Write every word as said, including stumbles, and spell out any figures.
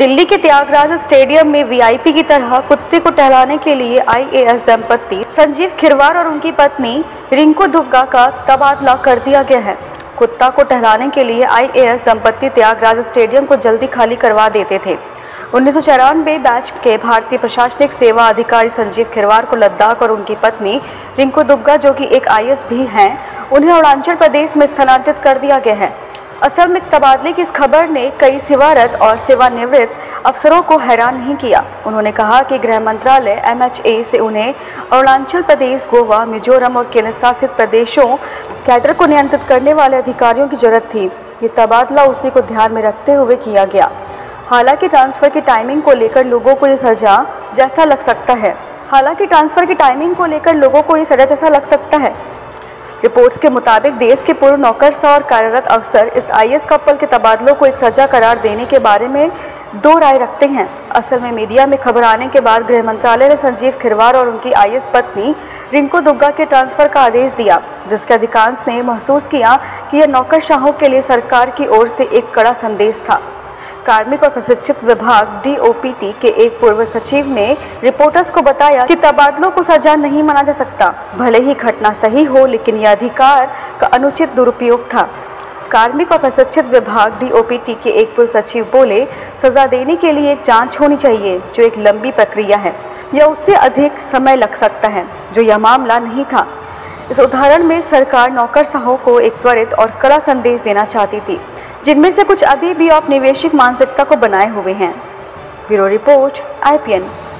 दिल्ली के त्यागराज स्टेडियम में वीआईपी की तरह कुत्ते को टहलाने के लिए आईएएस दंपति संजीव खिरवार और उनकी पत्नी रिंकू दुग्गा का तबादला कर दिया गया है। कुत्ता को टहलाने के लिए आईएएस दंपति त्यागराज स्टेडियम को जल्दी खाली करवा देते थे। उन्नीस सौ चौरानवे बैच के भारतीय प्रशासनिक सेवा अधिकारी संजीव खिरवार को लद्दाख और उनकी पत्नी रिंकू दुग्गा, जो कि एक आईएएस भी हैं, उन्हें अरुणाचल प्रदेश में स्थानांतरित कर दिया गया है। असल में तबादले की इस खबर ने कई सेवारत और सेवानिवृत्त अफसरों को हैरान नहीं किया। उन्होंने कहा कि गृह मंत्रालय एमएचए से उन्हें अरुणाचल प्रदेश, गोवा, मिजोरम और केंद्र शासित प्रदेशों कैडर को नियंत्रित करने वाले अधिकारियों की जरूरत थी। ये तबादला उसी को ध्यान में रखते हुए किया गया। हालांकि ट्रांसफर की टाइमिंग को लेकर लोगों को ये सजा जैसा लग सकता है हालांकि ट्रांसफर की टाइमिंग को लेकर लोगों को ये सजा जैसा लग सकता है रिपोर्ट्स के मुताबिक देश के पूर्व नौकरशाह और कार्यरत अफसर इस आईएएस कपल के तबादलों को एक सजा करार देने के बारे में दो राय रखते हैं। असल में मीडिया में खबर आने के बाद गृह मंत्रालय ने संजीव खिरवार और उनकी आईएएस पत्नी रिंकू दुग्गा के ट्रांसफर का आदेश दिया, जिसके अधिकांश ने महसूस किया कि यह नौकरशाहों के लिए सरकार की ओर से एक कड़ा संदेश था। कार्मिक और प्रशिक्षित विभाग डीओपीटी के एक पूर्व सचिव ने रिपोर्टर्स को बताया कि तबादलों को सजा नहीं माना जा सकता। भले ही घटना सही हो, लेकिन यह अधिकार का अनुचित दुरुपयोग था। कार्मिक और प्रशिक्षित विभाग डीओपीटी के एक पूर्व सचिव बोले, सजा देने के लिए एक जांच होनी चाहिए, जो एक लंबी प्रक्रिया है। यह उससे अधिक समय लग सकता है, जो यह मामला नहीं था। इस उदाहरण में सरकार नौकरशाहों को एक त्वरित और कड़ा संदेश देना चाहती थी, जिनमें से कुछ अभी भी औपनिवेशिक मानसिकता को बनाए हुए हैं। Bureau report I P N.